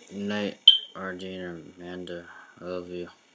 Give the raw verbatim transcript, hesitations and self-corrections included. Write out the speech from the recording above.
Good night, R J and Amanda. I love you.